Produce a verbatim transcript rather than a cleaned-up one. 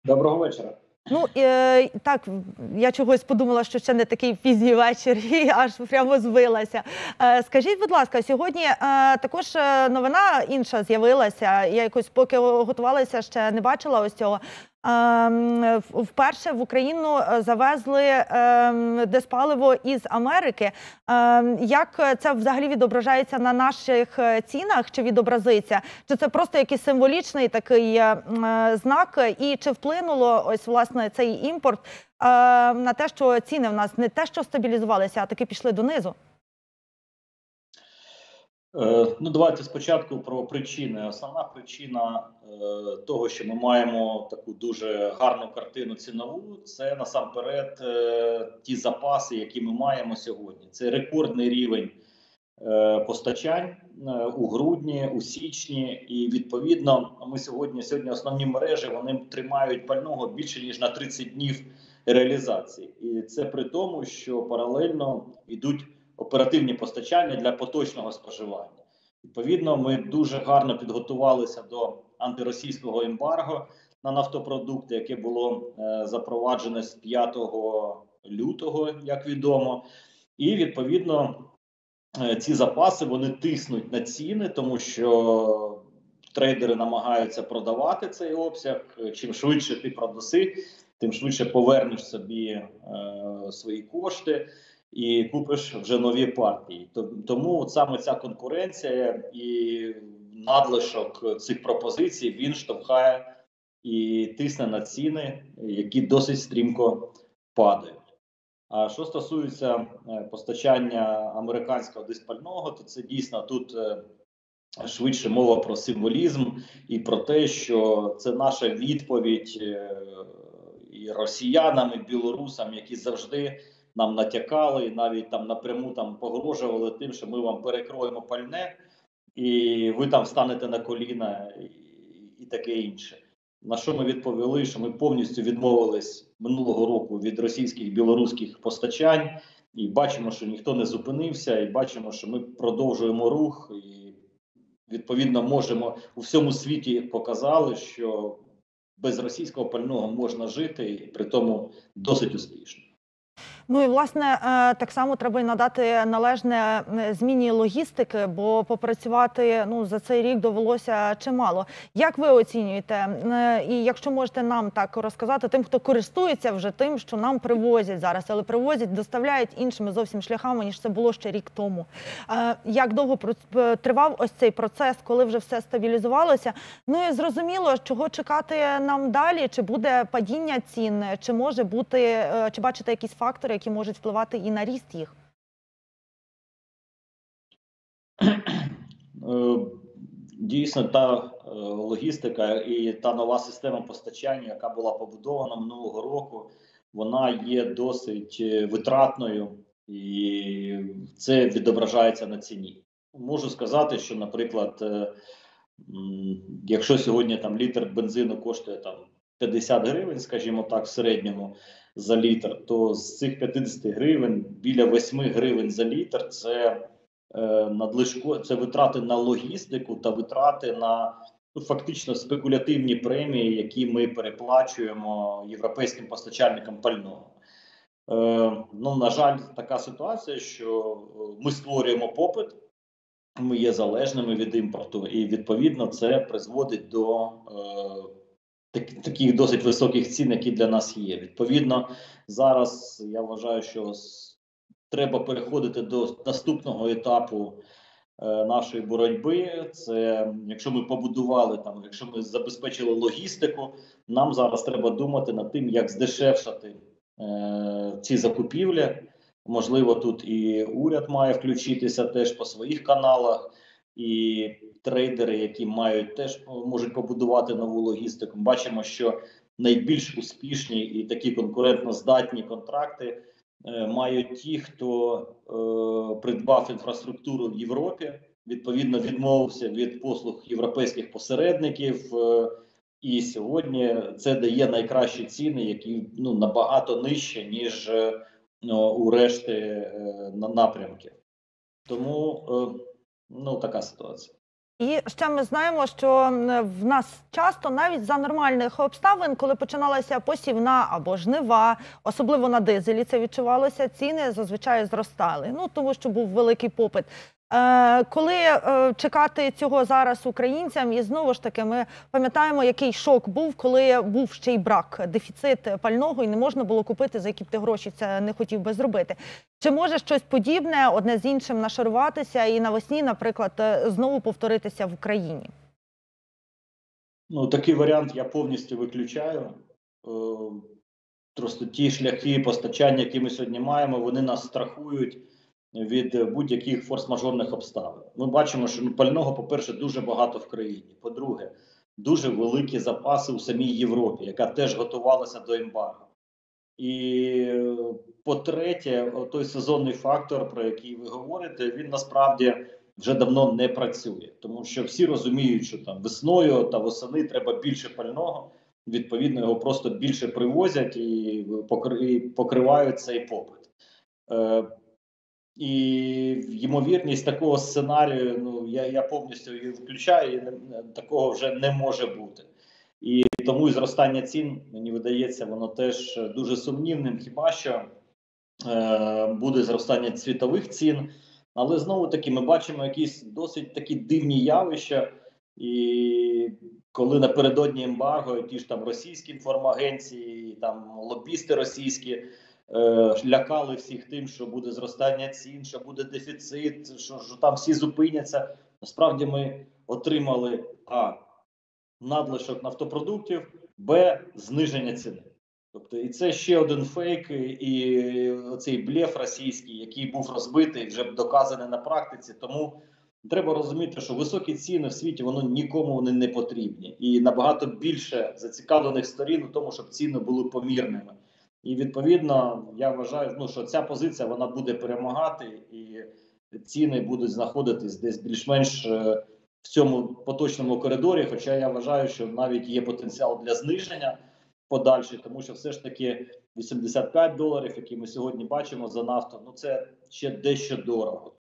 Доброго вечора. Ну, е, так, я чогось подумала, що ще не такий пізній вечір, і аж прямо звилася. Е, скажіть, будь ласка, сьогодні е, також новина інша з'явилася. Я якось поки готувалася, ще не бачила ось цього. Е, вперше в Україну завезли е, дизпаливо із Америки. Е, як це взагалі відображається на наших цінах, чи відобразиться? Чи це просто якийсь символічний такий е, знак? І чи вплинуло ось, власне, цей імпорт е, на те, що ціни в нас не те, що стабілізувалися, а таки пішли донизу? Ну, давайте спочатку про причини. Основна причина е, того, що ми маємо таку дуже гарну картину цінову, це насамперед е, ті запаси, які ми маємо сьогодні. Це рекордний рівень е, постачань е, у грудні, у січні, і відповідно ми сьогодні, сьогодні основні мережі, вони тримають пального більше ніж на тридцять днів реалізації. І це при тому, що паралельно йдуть оперативні постачання для поточного споживання. Відповідно, ми дуже гарно підготувалися до антиросійського ембарго на нафтопродукти, яке було е, запроваджене з п'ятого лютого, як відомо. І, відповідно, е, ці запаси, вони тиснуть на ціни, тому що трейдери намагаються продавати цей обсяг. Чим швидше ти продаси, тим швидше повернеш собі е, свої кошти і купиш вже нові партії. Тому от саме ця конкуренція і надлишок цих пропозицій, він штовхає і тисне на ціни, які досить стрімко падають. А що стосується постачання американського дизпального, то це дійсно тут швидше мова про символізм і про те, що це наша відповідь і росіянам, і білорусам, які завжди нам натякали і навіть там напряму там погрожували тим, що ми вам перекроємо пальне, і ви там станете на коліна, і, і таке інше. На що ми відповіли, що ми повністю відмовились минулого року від російських білоруських постачань, і бачимо, що ніхто не зупинився, і бачимо, що ми продовжуємо рух, і відповідно можемо у всьому світі показали, що без російського пального можна жити, і при тому досить успішно. Ну і, власне, так само треба й надати належне зміні логістики, бо попрацювати ну, за цей рік довелося чимало. Як ви оцінюєте? І якщо можете нам так розказати, тим, хто користується вже тим, що нам привозять зараз, але привозять, доставляють іншими зовсім шляхами, ніж це було ще рік тому. Як довго тривав ось цей процес, коли вже все стабілізувалося? Ну і зрозуміло, чого чекати нам далі? Чи буде падіння цін? Чи може бути, чи бачите якісь фактори, які можуть впливати і на ріст їх? Дійсно, та логістика і та нова система постачання, яка була побудована минулого року, вона є досить витратною, і це відображається на ціні. Можу сказати, що, наприклад, якщо сьогодні там літр бензину коштує там п'ятдесят гривень, скажімо так, в середньому за літр, то з цих п'ятдесят гривень біля восьми гривень за літр це е, надлишко, це витрати на логістику та витрати на ну, фактично спекулятивні премії, які ми переплачуємо європейським постачальникам пального. Е, ну, на жаль, така ситуація, що ми створюємо попит, ми є залежними від імпорту, і відповідно це призводить до е, таких досить високих цін, які для нас є. Відповідно, зараз я вважаю, що треба переходити до наступного етапу е, нашої боротьби. Це якщо ми побудували там, якщо ми забезпечили логістику, нам зараз треба думати над тим, як здешевшати е, ці закупівлі. Можливо, тут і уряд має включитися теж по своїх каналах, і трейдери, які мають теж можуть побудувати нову логістику. Бачимо, що найбільш успішні і такі конкурентно здатні контракти е, мають ті, хто е, придбав інфраструктуру в Європі, відповідно відмовився від послуг європейських посередників. Е, і сьогодні це дає найкращі ціни, які ну, набагато нижче, ніж е, у решти е, напрямків. Тому е, ну, така ситуація. І ще ми знаємо, що в нас часто навіть за нормальних обставин, коли починалася посівна або жнива, особливо на дизелі це відчувалося, ціни зазвичай зростали, ну тому що був великий попит. Е, коли е, чекати цього зараз українцям, і знову ж таки ми пам'ятаємо, який шок був, коли був ще й брак, дефіцит пального, і не можна було купити, за які б ти гроші це не хотів би зробити. Чи може щось подібне, одне з іншим нашаруватися і навесні, наприклад, знову повторитися в Україні? Ну, такий варіант я повністю виключаю. Е, Просто ті шляхи постачання, які ми сьогодні маємо, вони нас страхують від будь-яких форс-мажорних обставин. Ми бачимо, що ну, пального, по-перше, дуже багато в країні. По-друге, дуже великі запаси у самій Європі, яка теж готувалася до ембарго. І по-третє, той сезонний фактор, про який ви говорите, він насправді вже давно не працює. Тому що всі розуміють, що там весною та восени треба більше пального, відповідно його просто більше привозять і покривають цей попит. Е, І ймовірність такого сценарію, ну я я повністю її виключаю, і не, такого вже не може бути. І тому і зростання цін, мені видається, воно теж дуже сумнівним, хіба що е, буде зростання світових цін. Але знову таки ми бачимо якісь досить такі дивні явища, і коли напередодні ембарго, ті ж там російські інформагенції, там лобісти російські, лякали всіх тим, що буде зростання цін, що буде дефіцит, що, що там всі зупиняться. Насправді ми отримали а. надлишок нафтопродуктів, б. зниження ціни. Тобто, і це ще один фейк, і оцей блеф російський, який був розбитий, вже доказаний на практиці. Тому треба розуміти, що високі ціни в світі, воно нікому вони не потрібні. І набагато більше зацікавлених сторін у тому, щоб ціни були помірними. І відповідно, я вважаю, ну, що ця позиція вона буде перемагати, і ціни будуть знаходитись десь більш-менш в цьому поточному коридорі. Хоча я вважаю, що навіть є потенціал для зниження подальший, тому що все ж таки вісімдесят п'ять доларів, які ми сьогодні бачимо за нафту, ну це ще дещо дорого.